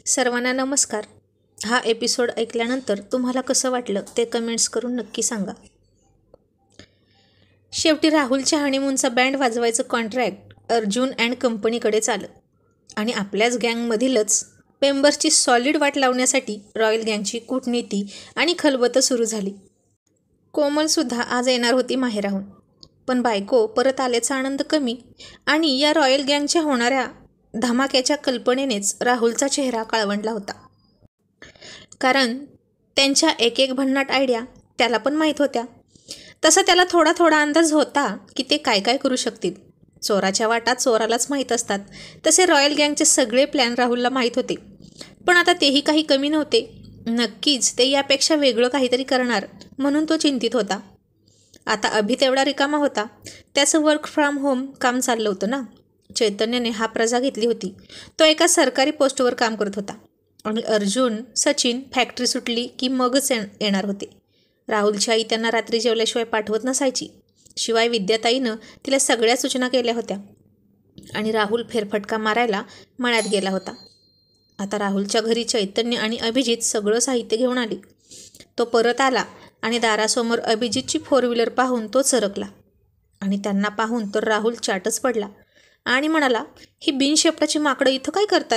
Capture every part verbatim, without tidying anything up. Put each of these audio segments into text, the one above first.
सर्वांना नमस्कार. हा एपिसोड ऐकल्यानंतर तुम्हाला कसं वाटलं ते कमेंट्स करून नक्की सांगा. शेवटी राहुलच्या हनीमूनचा बँड वाजवायचं कॉन्ट्रॅक्ट अर्जुन अँड कंपनीकडेच आलं आणि आपल्याच गँगमधीलच मेंबर्सची सॉलिड वाट लावण्यासाठी रॉयल गँगची कूटनीती आणि खलबतं सुरू झाली. कोमलसुद्धा आज येणार होती माहेराहून, पण बायको परत आल्याचा आनंद कमी आणि या रॉयल गँगच्या होणाऱ्या धमाक्याच्या कल्पनेनेच राहुलचा चेहरा काळवंडला होता. कारण त्यांच्या एक एक भन्नाट आयडिया त्याला पण माहीत होत्या. तसा त्याला थोडा थोडा अंदाज होता की ते काय काय करू शकतील. चोराच्या वाटा चोरालाच माहीत असतात, तसे रॉयल गँगचे सगळे प्लॅन राहुलला माहीत होते. पण आता तेही काही कमी नव्हते. नक्कीच ते यापेक्षा वेगळं काहीतरी करणार म्हणून तो चिंतित होता. आता अभि तेवढा रिकामा होता. त्याचं वर्क फ्रॉम होम काम चाललं होतं ना. चैतन्याने हा प्रजा घेतली होती. तो एका सरकारी पोस्टवर काम करत होता आणि अर्जुन सचिन फॅक्टरी सुटली की मगच येणार होते. राहुलची आई त्यांना रात्री जेवल्याशिवाय पाठवत नसायची. शिवाय विद्याताईनं तिला सगळ्या सूचना केल्या होत्या आणि राहुल फेरफटका मारायला मळ्यात गेला होता. आता राहुलच्या घरी चैतन्य आणि अभिजित सगळं साहित्य घेऊन आली. तो परत आला आणि दारासमोर अभिजितची फोर व्हीलर पाहून तो चरकला आणि त्यांना पाहून तर राहुल चाटच पडला आणि म्हणाला, ही बिनशेपटाची माकडं इथं काय करतात?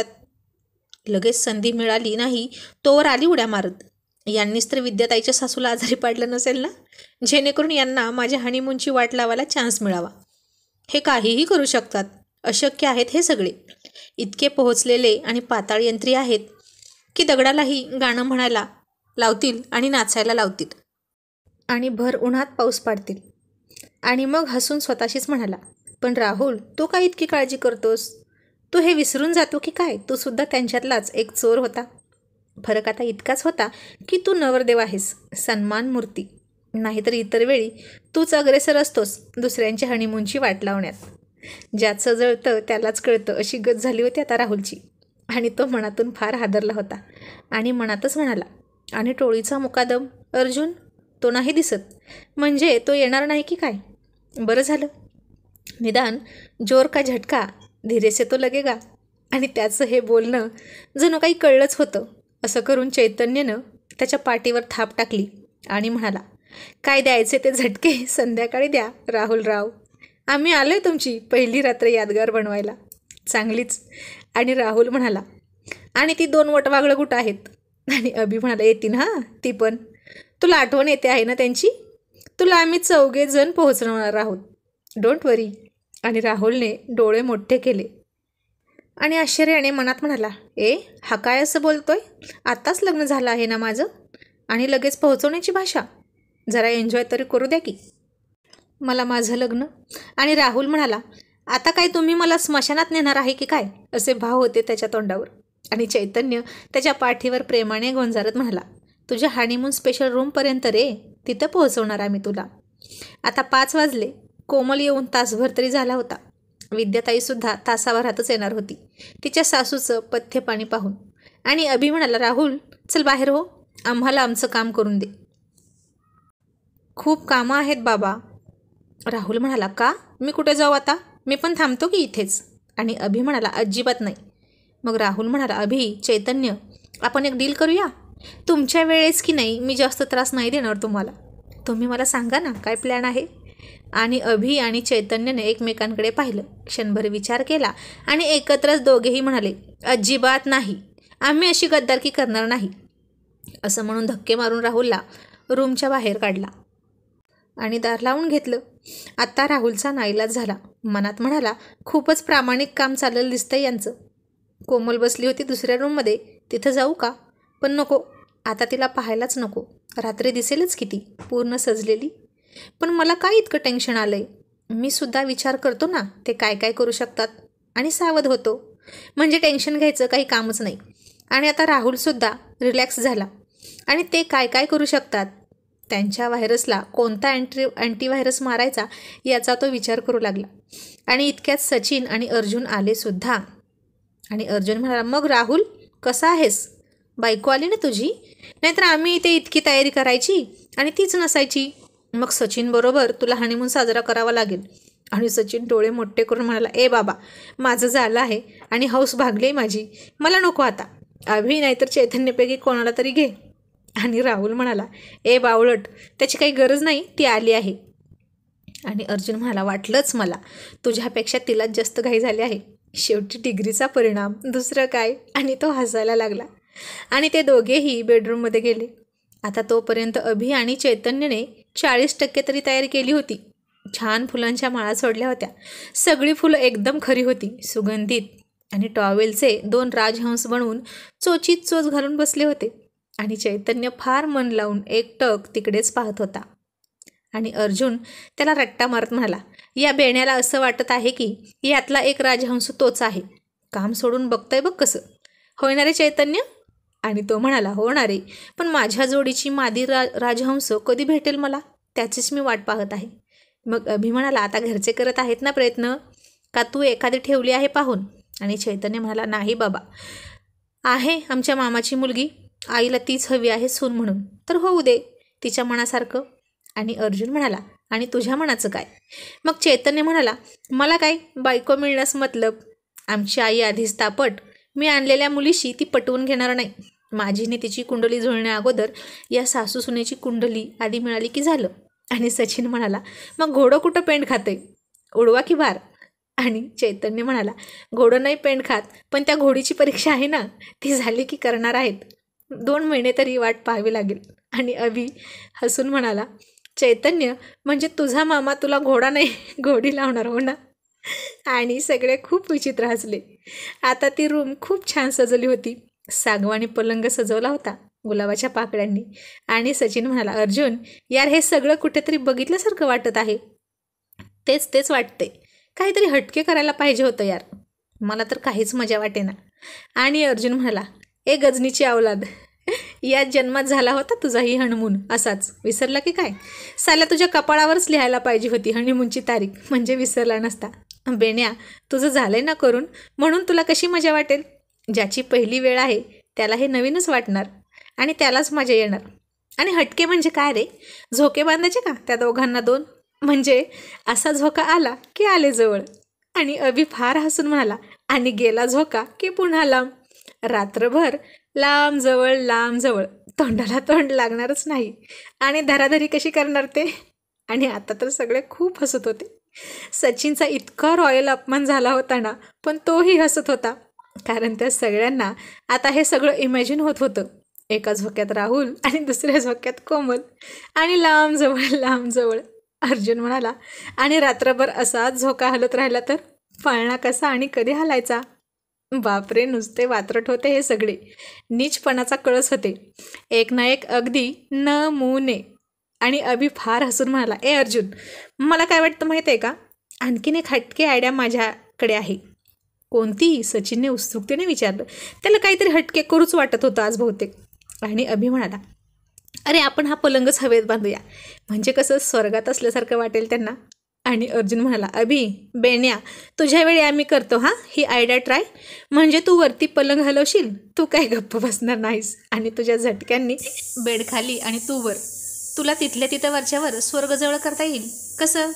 लगेच संधी मिळाली नाही तोवर आली उड्या मारत. यांनीच तर विद्याताईच्या सासूला आजारी पाडलं नसेल ना, जेणेकरून यांना माझ्या हनीमूनची वाट लावायला चान्स मिळावा. हे काहीही करू शकतात. अशक्य आहेत हे सगळे. इतके पोहोचलेले आणि पाताळ यंत्री आहेत की दगडालाही गाणं म्हणायला लावतील आणि नाचायला लावतील आणि भर उन्हात पाऊस पाडतील. आणि मग हसून स्वतःशीच म्हणाला, पण राहुल, तू काय इतकी काळजी करतोस? तू हे विसरून जातो की काय तू सुद्धा त्यांच्यातलाच एक चोर होता? फरक आता इतकाच होता की तू नवरदेव आहेस, सन्मान मूर्ती. नाहीतर इतर वेळी तूच अग्रेसर असतोस दुसऱ्यांच्या हनीमूनची वाट लावण्यात. ज्याचं जळतं त्यालाच कळतं अशी गत झाली होती आता राहुलची. आणि तो मनातून फार हादरला होता आणि मनातच म्हणाला, आणि टोळीचा मुकादम अर्जुन तो नाही दिसत, म्हणजे तो येणार नाही की काय? बरं झालं, निदान जोर का झटका धीरे से तो लगेगा. आणि त्याचं हे बोलणं जणू काही कळलंच होतं. असं करून चैतन्यनं त्याच्या पाठीवर थाप टाकली आणि म्हणाला, काय द्यायचे ते झटके संध्याकाळी द्या राहुलराव. आम्ही आलोय तुमची पहिली रात्र यादगार बनवायला चांगलीच. आणि राहुल म्हणाला, आणि ती दोन वटवागळं कुठं आहेत? आणि अभि म्हणाला, येतील हां ती पण. तुला आठवण येते आहे ना त्यांची? तुला आम्ही चौघे जण पोहोचवणार आहोत, डोंट वरी. आणि राहुलने डोळे मोठे केले आणि आश्चर्याने मनात म्हणाला, ए हा काय असं बोलतोय? आत्ताच लग्न झालं आहे ना माझं, आणि लगेच पोहोचवण्याची भाषा? जरा एन्जॉय तरी करू द्या की मला माझं लग्न. आणि राहुल म्हणाला, आता काय तुम्ही मला स्मशानात नेणार आहे की काय? असे भाव होते त्याच्या तोंडावर. आणि चैतन्य त्याच्या पाठीवर प्रेमाने गोंजारत म्हणाला, तुझ्या हनीमून स्पेशल रूमपर्यंत रे, तिथं पोहोचवणार आम्ही तुला. आता पाच वाजले. कोमल येऊन तासभर तरी झाला होता. विद्याताईसुद्धा तासाभरातच येणार होती तिच्या सासूचं पथ्य पाणी पाहून. आणि अभि म्हणाला, राहुल चल बाहेर हो, आम्हाला आमचं काम करून दे. खूप कामं आहेत बाबा. राहुल म्हणाला, का? मी कुठे जाऊ आता? मी पण थांबतो की इथेच. आणि अभि म्हणाला, अजिबात नाही. मग राहुल म्हणाला, अभि, चैतन्य, आपण एक डील करूया. तुमच्या वेळेस की नाही मी जास्त त्रास नाही देणार तुम्हाला. तुम्ही मला सांगा ना काय प्लॅन आहे? आणि अभि आणि चैतन्यने एकमेकांकडे पाहिलं, क्षणभर विचार केला आणि एकत्रच दोघेही म्हणाले, अजिबात नाही, आम्ही अशी गद्दारकी करणार नाही. असं म्हणून धक्के मारून राहुलला रूमच्या बाहेर काढला आणि दार लावून घेतलं. आता राहुलचा नाईलाज झाला. मनात म्हणाला, खूपच प्रामाणिक काम चाललं दिसतंय यांचं. कोमल बसली होती दुसऱ्या रूममध्ये, तिथं जाऊ का? पण नको, आता तिला पाहायलाच नको. रात्री दिसेलच किती पूर्ण सजलेली. पण मला काय इतकं टेन्शन आलंय? मी सुद्धा विचार करतो ना ते काय काय करू शकतात आणि सावध होतो, म्हणजे टेन्शन घ्यायचं काही कामच नाही. आणि आता राहुलसुद्धा रिलॅक्स झाला आणि ते काय काय करू शकतात, त्यांच्या व्हायरसला कोणता अँटी अँटीव्हायरस मारायचा याचा तो विचार करू लागला. आणि इतक्यात सचिन आणि अर्जुन आले सुद्धा. आणि अर्जुन म्हणाला, मग राहुल कसा आहेस? बायको आली ना तुझी? नाहीतर आम्ही इथे इतकी तयारी करायची आणि तीच नसायची. मग सचिन बरोबर तुला हनीमून साजरा करावा लागेल. आणि सचिन डोळे मोठे करून म्हणाला, ए बाबा, माझं झालं आहे आणि हौस भागली माझी, मला नको आता. अभि नाहीतर चैतन्यपैकी कोणाला तरी घे. आणि राहुल म्हणाला, ए बावळट, त्याची काही गरज नाही, ती आली आहे. आणि अर्जुन म्हणाला, वाटलंच मला, तुझ्यापेक्षा तिलाच जास्त घाई झाली आहे. शेवटी डिग्रीचा परिणाम, दुसरं काय. आणि तो हसायला लागला. आणि ते दोघेही बेडरूममध्ये गेले. आता तोपर्यंत अभि आणि चैतन्यने चाळीस टक्के तरी तयारी केली होती. छान फुलांच्या माळा सोडल्या होत्या. सगळी फुलं एकदम खरी होती, सुगंधित. आणि टॉवेलचे दोन राजहंस बनवून चोचीत चोच घालून बसले होते. आणि चैतन्य फार मन लावून एकटक तिकडेच पाहत होता. आणि अर्जुन त्याला रट्टा मारत म्हणाला, या बेण्याला असं वाटत आहे की यातला एक राजहंस तोच आहे. काम सोडून बघताय बघ कसं. होणारे चैतन्य? आणि तो म्हणाला, होणारे, पण माझ्या जोडीची मादी रा राजहंस कधी भेटेल मला, त्याचीच मी वाट पाहत आहे. मग अभि म्हणाला, आता घरचे करत आहेत ना प्रयत्न, का तू एखादी ठेवली आहे पाहून? आणि चैतन्य म्हणाला, नाही बाबा, आहे आमच्या मामाची मुलगी, आईला तीच हवी आहे सून म्हणून, तर होऊ दे तिच्या मनासारखं. आणि अर्जुन म्हणाला, आणि तुझ्या मनाचं काय? मग चैतन्य म्हणाला, मला काय, बायको मिळण्यास मतलब. आमची आई आधीच तापट, मी आणलेल्या मुलीशी ती पटवून घेणार नाही. माझीने तिची कुंडली जुळण्या अगोदर या सासू सुनेची कुंडली आधी मिळाली की झालं. आणि सचिन म्हणाला, मग घोडं कुठं पेंड खाते, उडवा की भार? आणि चैतन्य म्हणाला, घोडं नाही पेंड खात, पण त्या घोडीची परीक्षा आहे ना, ती झाली की करणार आहेत. दोन महिने तरी वाट पाहावी लागेल. आणि अभि हसून म्हणाला, चैतन्य, म्हणजे तुझा मामा तुला घोडा नाही घोडी लावणार, हो ना? आणि सगळे खूप विचित्र हसले. आता ती रूम खूप छान सजवली होती. सागवानी पलंग सजवला होता गुलाबाच्या पाकळ्यांनी. आणि सचिन म्हणाला, अर्जुन यार, हे सगळं कुठेतरी बघितल्यासारखं वाटत आहे. तेच तेच वाटते, काहीतरी हटके करायला पाहिजे होतं यार, मला तर काहीच मजा वाटेना. आणि अर्जुन म्हणाला, ए गजनीची अवलाद, या जन्मात झाला होता तुझाही हनीमून असाच, विसरला की काय? साल्या तुझ्या कपाळावरच लिहायला पाहिजे होती हनीमूनची तारीख, म्हणजे विसरला नसता. बेण्या, तुझं झालंय ना करून, म्हणून तुला कशी मजा वाटेल? ज्याची पहिली वेळ आहे त्याला हे नवीनच वाटणार आणि त्यालाच मजा येणार. आणि हटके म्हणजे काय रे? झोके बांधायचे का त्या दोघांना दोन? म्हणजे असा झोका आला की आले जवळ. आणि अभि फार हसून म्हणाला, आणि गेला झोका की पुन्हा लांब, रात्रभर लांब जवळ लांब जवळ, तोंडाला तोंड लागणारच नाही. आणि धराधरी कशी करणार ते? आणि आता तर सगळे खूप हसत होते. सचिनचा इतका रॉयल अपमान झाला होता ना, पण तोही हसत होता, कारण त्या सगळ्यांना आता हे सगळं इमॅजिन होत होतं. एका झोक्यात राहुल आणि दुसऱ्या झोक्यात कोमल, आणि लांब जवळ लांब जवळ. अर्जुन म्हणाला, आणि रात्रभर असाच झोका हलत राहिला तर पाळणा कसा आणि कधी हलायचा? बापरे, नुसते वात्रट होते हे सगळे, नीचपणाचा कळस होते, एक ना एक अगदी नमुने. आणि अभि फार हसून म्हणाला, ए अर्जुन, मला काय वाटतं माहीत आहे का, आणखीन एक हटके आयडिया माझ्याकडे आहे. कोणती? सचिनने उत्सुकतेने विचारलं. त्याला काहीतरी हटके करूच वाटत होतं आज बहुतेक. आणि अभि म्हणाला, अरे आपण हा पलंगच हवेत बांधूया, म्हणजे कसं स्वर्गात असल्यासारखं वाटेल त्यांना. आणि अर्जुन म्हणाला, अभि, बेण्या, तुझ्या वेळी आम्ही करतो हां ही आयडिया ट्राय, म्हणजे तू वरती पलंग हलवशील, तू काय गप्प बसणार नाहीस, आणि तुझ्या झटक्यांनी बेड खाली आणि तू वर, तुला तिथल्या तिथं वरच्यावर स्वर्गजवळ करता येईल. कसं?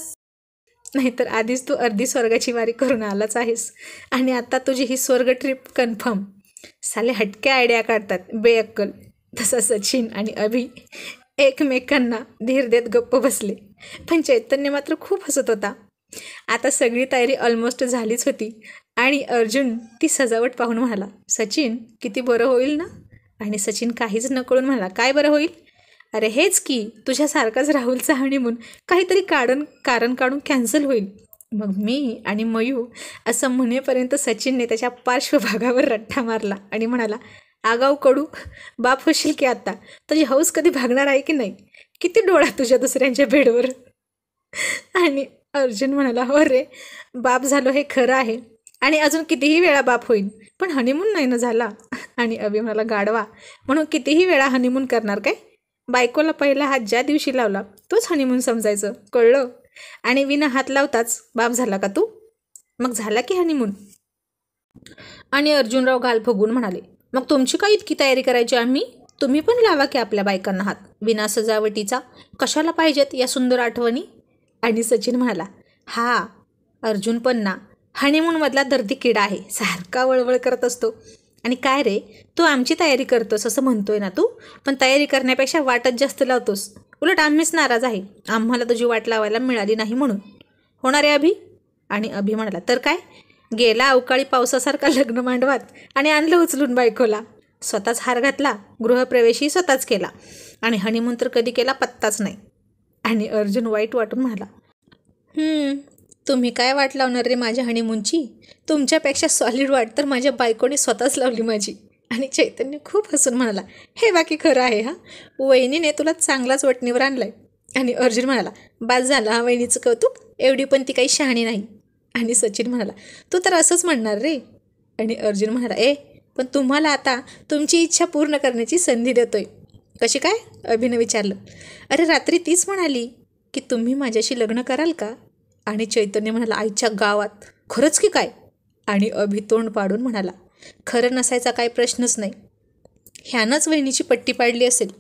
नाहीतर आधीच तू अर्धी स्वर्गाची वारी करून आलाच आहेस, आणि आता तुझी ही स्वर्ग ट्रिप कन्फर्म. साले हटके आयडिया काढतात बेअक्कल. तसा सचिन आणि अभि एकमेकांना धीर देत गप्प बसले, पण चैतन्य मात्र खूप हसत होता. आता सगळी तयारी ऑलमोस्ट झालीच होती. आणि अर्जुन ती सजावट पाहून म्हणाला, सचिन, किती बरं होईल ना? आणि सचिन काहीच न कळून म्हणाला, काय बरं होईल? अरे हेच की, तुझ्यासारखाच राहुलचा हनीमून काहीतरी कारण कारण काढून कॅन्सल होईल. मग मी आणि मयू असं म्हणेपर्यंत सचिनने त्याच्या पार्श्वभागावर रट्टा मारला आणि म्हणाला, आगाऊ कडू, बाप होशील की आता? तुझी हौस कधी भागणार आहे की नाही? किती डोळा तुझ्या दुसऱ्यांच्या बेडवर? आणि अर्जुन म्हणाला, हो रे, बाप झालो हे खरं आहे, आणि अजून कितीही वेळा बाप होईल, पण हनीमून नाही ना झाला. आणि अभि म्हणाला, गाढवा, म्हणून कितीही वेळा हनीमून करणार काय? बायकोला पहिला हात ज्या दिवशी लावला तोच हनीमून समजायचं, कळलं? आणि विना हात लावताच बाप झाला का तू? मग झाला की हनीमून? आणि अर्जुनराव गाल फुगून म्हणाले, मग तुमची काय इतकी तयारी करायची आम्ही? तुम्ही पण लावा की आपल्या बायकांना हात, विना सजावटीचा, कशाला पाहिजेत या सुंदर आठवणी? आणि सचिन म्हणाला, हा अर्जुन पण ना हनीमूनमधला दर्दी किडा आहे, सारखा वळवळ करत असतो. आणि काय रे, तू आमची तयारी करतोस असं म्हणतोय ना तू, पण तयारी करण्यापेक्षा वाटच जास्त लावतोस. उलट आम्हीच नाराज आहे, आम्हाला तुझी वाट लावायला मिळाली नाही म्हणून. होणार आहे अभि? आणि अभि म्हणाला, तर काय, गेला अवकाळी पावसासारखा लग्न मांडवात आणि आणलं उचलून बायकोला. स्वतःच हार घातला, गृहप्रवेशही स्वतःच केला, आणि हनीमून तर कधी केला पत्ताच नाही. आणि अर्जुन वाईट वाटून म्हणाला, हम्म तुम्ही काय वाट लावणार रे माझ्या हनीमूनची? तुमच्यापेक्षा सॉलिड वाट तर माझ्या बायकोने स्वतःच लावली माझी. आणि चैतन्य खूप हसून म्हणाला, हे बाकी खरं आहे हा, वहिनीने तुला चांगलाच वटणीवर आणलाय. आणि अर्जुन म्हणाला, बास झालं हा वहिनीचं कौतुक, एवढी पण ती काही शहाणी नाही. आणि सचिन म्हणाला, तू तर असंच म्हणणार रे. आणि अर्जुन म्हणाला, ए पण तुम्हाला आता तुमची इच्छा पूर्ण करण्याची संधी देतोय. कशी काय? अभिनं विचारलं. अरे रात्री तीच म्हणाली की तुम्ही माझ्याशी लग्न कराल का? आणि चैतन्य म्हणाला, आईच्या गावात, खरंच की काय? आणि अभि तोंड पाडून म्हणाला, खरं नसायचा काही प्रश्नच नाही, ह्यानंच वहिनीची पट्टी पाडली असेल.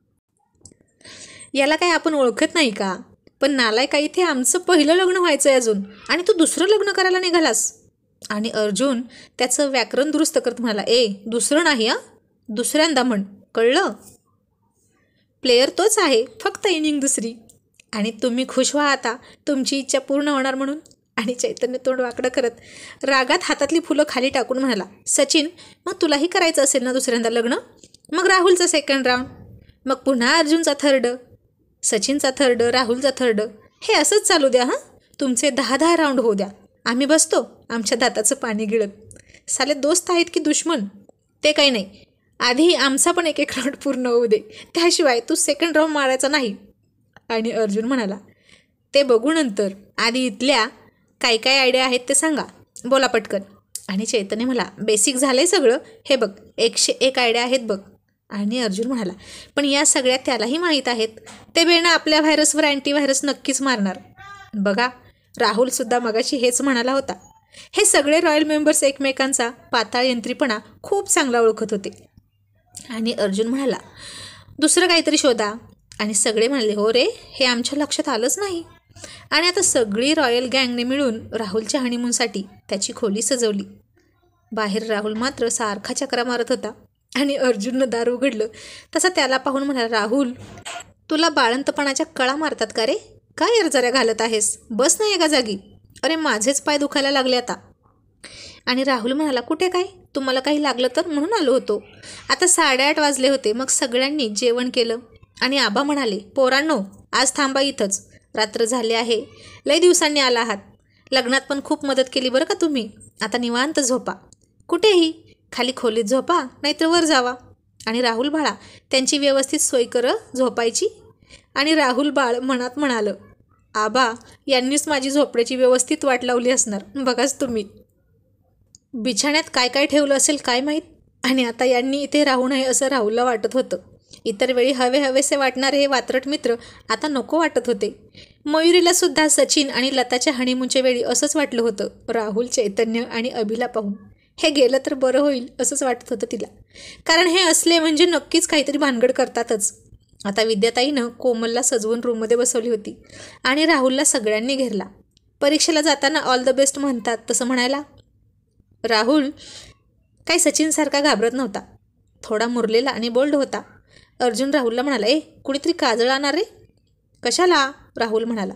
याला काय आपण ओळखत नाही का? पण नालाय का, इथे आमचं पहिलं लग्न व्हायचं आहे अजून, आणि तू दुसरं लग्न करायला निघालास. आणि अर्जुन त्याचं व्याकरण दुरुस्त करत म्हणाला, ए दुसरं नाही हां, दुसऱ्यांदा म्हण, कळलं? प्लेयर तोच आहे, फक्त इनिंग दुसरी. आणि तुम्ही खुश व्हा आता, तुमची इच्छा पूर्ण होणार म्हणून. आणि चैतन्य तोंड वाकडं करत रागात हातातली फुलं खाली टाकून म्हणाला, सचिन मग तुलाही करायचं असेल ना दुसऱ्यांदा लग्न? मग राहुलचा सेकंड राऊंड, मग पुन्हा अर्जुनचा थर्ड, सचिनचा थर्ड, राहुलचा थर्ड, हे असंच चालू द्या हां. तुमचे दहा दहा राऊंड होऊ द्या, आम्ही बसतो आमच्या दाताचं पाणी गिळत. साले दोस्त आहेत की दुश्मन? ते काही नाही, आधी आमचा पण एक एक राऊंड पूर्ण होऊ दे, त्याशिवाय तू सेकंड राऊंड मारायचा नाही. आणि अर्जुन म्हणाला, ते बघू नंतर, आधी इथल्या काय काय आयडिया आहेत ते सांगा, बोला पटकन. आणि चैतन्य म्हणाला, बेसिक झालं आहे सगळं, हे बघ एकशे एक आयडिया आहेत बघ. आणि अर्जुन म्हणाला, पण या सगळ्या त्यालाही माहीत आहेत, ते बेणं आपल्या व्हायरसवर अँटीव्हायरस नक्कीच मारणार. बघा राहुलसुद्धा मगाशी हेच म्हणाला होता. हे सगळे रॉयल मेंबर्स एकमेकांचा पाताळ यंत्रीपणा खूप चांगला ओळखत होते. आणि अर्जुन म्हणाला, दुसरं काहीतरी शोधा. आणि सगळे म्हणाले, हो रे, हे आमच्या लक्षात आलंच नाही. आणि आता सगळी रॉयल गँगने मिळून राहुलच्या हनीमूनसाठी त्याची खोली सजवली. बाहेर राहुल मात्र सारखा चक्रा मारत होता. आणि अर्जुननं दार उघडलं तसा त्याला पाहून म्हणाला, राहुल तुला बाळंतपणाच्या कळा मारतात का रे? काय अर्जऱ्या घालत आहेस? बस नाही एका जागी. अरे माझेच पाय दुखायला लागले आता. आणि राहुल म्हणाला, कुठे काय, तुम्हाला काही लागलं तर म्हणून आलो होतो. आता साडेआठ वाजले होते. मग सगळ्यांनी जेवण केलं आणि आबा म्हणाले, पोरांनो आज थांबा इथंच, रात्र झाले आहे, लय दिवसांनी आला आहात, लग्नात पण खूप मदत केली बरं का तुम्ही, आता निवांत झोपा, कुठेही खाली खोलीत झोपा नाहीतर वर जावा. आणि राहुल बाळा त्यांची व्यवस्थित सोय कर झोपायची. आणि राहुल बाळ मनात म्हणालं, आबा यांनीच माझी झोपड्याची व्यवस्थित वाट लावली असणार, बघाच तुम्ही. बिछाण्यात काय काय ठेवलं असेल काय माहीत. आणि आता यांनी इथे राहू नये असं राहुलला वाटत होतं. इतर वेळी हवे हवेसे वाटणारे हे वात्रट मित्र आता नको वाटत होते. मयुरीला सुद्धा सचिन आणि लताच्या हनीमूनच्या वेळी असंच वाटलं होतं. राहुल, चैतन्य आणि अभिला पाहून हे गेलं तर बरं होईल असंच वाटत होतं तिला, कारण हे असले म्हणजे नक्कीच काहीतरी भानगड करतातच. आता विद्याताईनं कोमलला सजवून रूममध्ये बसवली होती आणि राहुलला सगळ्यांनी घेरला. परीक्षेला जाताना ऑल द बेस्ट म्हणतात तसं म्हणायला. राहुल काही सचिनसारखा घाबरत नव्हता, थोडा मुरलेला आणि बोल्ड होता. अर्जुन राहुलला म्हणाला, ए कुणीतरी काजळ आणणार रे? कशाला? राहुल म्हणाला.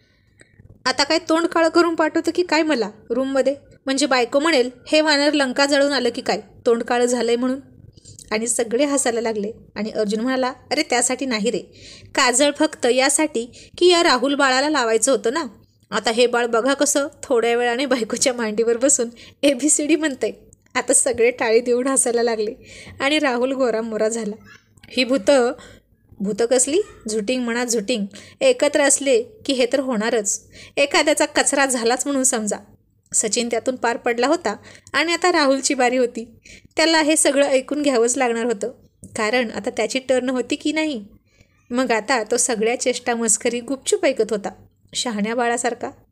आता काय तोंड काळं करून पाठवतं की काय मला रूममध्ये? म्हणजे बायको म्हणेल, हे वानर लंका जळून आलं की काय, तोंड काळं झालंय म्हणून. आणि सगळे हसायला लागले. आणि अर्जुन म्हणाला, अरे त्यासाठी नाही रे, काजळ फक्त यासाठी की या राहुल बाळाला लावायचं होतं ना. आता हे बाळ बघा कसं थोड्या वेळाने बायकोच्या मांडीवर बसून ए बी सी डी म्हणतंय. आता सगळे टाळी देऊन हसायला लागले आणि राहुल गोरामोरा झाला. ही भूतं भूतं कसली, झुटिंग म्हणा झुटिंग, एकत्र असले की हे तर होणारच. एखाद्याचा कचरा झालाच म्हणून समजा. सचिन त्यातून पार पडला होता आणि आता राहुलची बारी होती. त्याला हे सगळं ऐकून घ्यावंच लागणार होतं, कारण आता त्याची टर्न होती की नाही. मग आता तो सगळ्या चेष्टा मस्करी गुपचूप ऐकत होता, शहाण्या बाळासारखा.